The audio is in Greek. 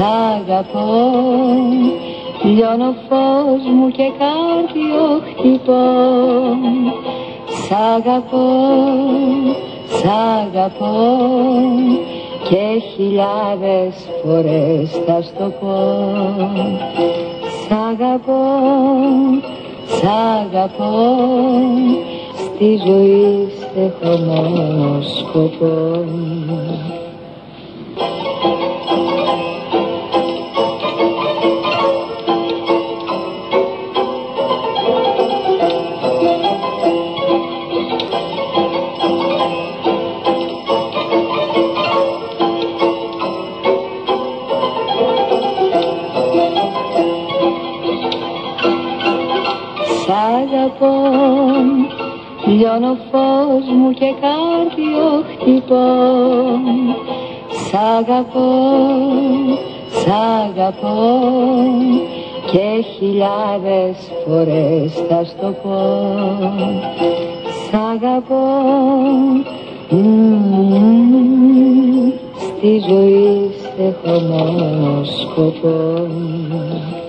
Σ' αγαπώ, λιώνω φως μου και κάρδιο χτυπώ. Σ' αγαπώ, σ' αγαπώ και χιλιάδες φορές θα στο πω. Σ' αγαπώ, σ' αγαπώ, στη ζωή έχω μόνο σκοπό. Σ' αγαπώ, λιώνω φως μου και κάρδιο χτυπώ. Σ' αγαπώ, σ' αγαπώ και χιλιάδες φορές θα στο πω. Σ' αγαπώ, στη ζωή έχω μόνο σκοπό.